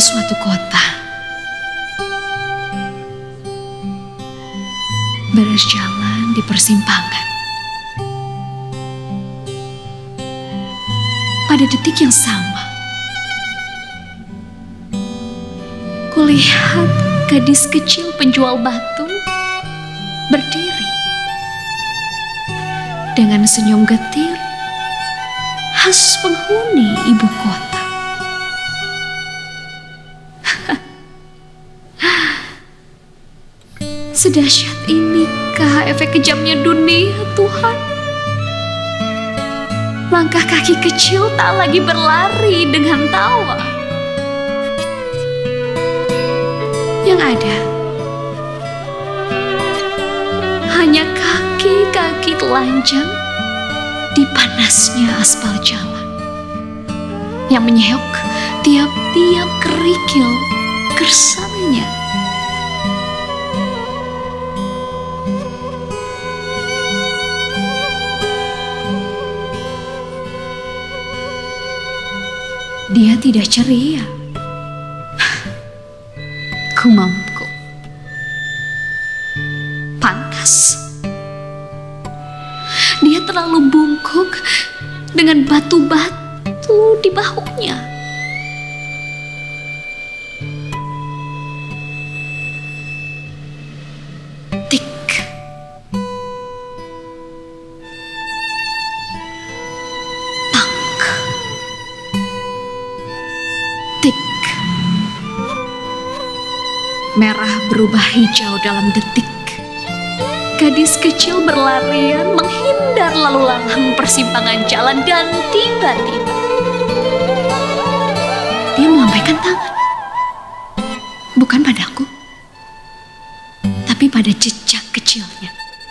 suatu kota, berjalan di persimpangan. Pada detik yang sama, kulihat gadis kecil penjual batu berdiri dengan senyum getir khas penghuni ibu kota. Sedahsyat inikah efek kejamnya dunia, Tuhan? Langkah kaki kecil tak lagi berlari dengan tawa. Yang ada hanya kaki-kaki telanjang di panasnya aspal jalan yang menyeok tiap-tiap kerikil gersangnya. Dia tidak ceria. Gumamku. Pantas. Dia terlalu bungkuk dengan batu-batu di bahunya. Tik. Tak. Tik. Merah berubah hijau dalam detik. Gadis kecil berlarian menghindar lalu lalang persimpangan jalan dan tiba-tiba dia melambaikan tangan. Bukan padaku, tapi pada jejak kecilnya.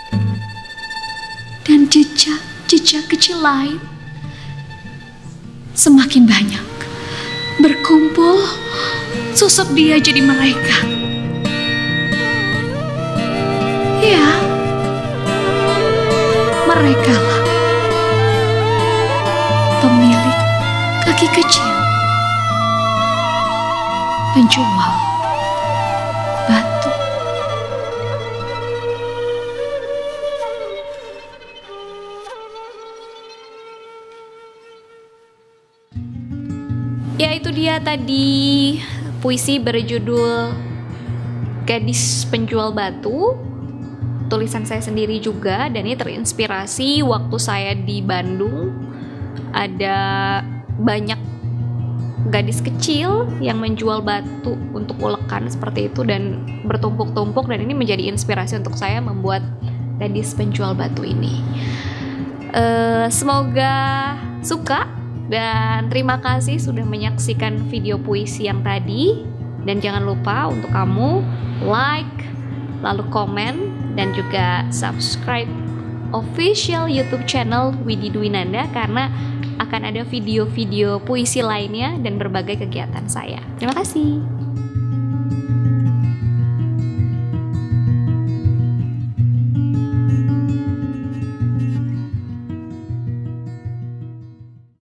Dan jejak-jejak kecil lain semakin banyak berkumpul, susuk dia jadi mereka. Ya, merekalah pemilik kaki kecil, penjual batu. Ya, itu dia tadi puisi berjudul Gadis Penjual Batu. Tulisan saya sendiri juga, dan ini terinspirasi waktu saya di Bandung. Ada banyak gadis kecil yang menjual batu untuk ulekan seperti itu dan bertumpuk-tumpuk, dan ini menjadi inspirasi untuk saya membuat Gadis Penjual Batu ini. Semoga suka, dan terima kasih sudah menyaksikan video puisi yang tadi. Dan jangan lupa untuk kamu like, lalu komen, dan juga subscribe official YouTube channel Widi Dwinanda, karena akan ada video-video puisi lainnya dan berbagai kegiatan saya. Terima kasih.